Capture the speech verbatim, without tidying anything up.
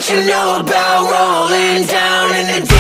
What you know about rolling down in the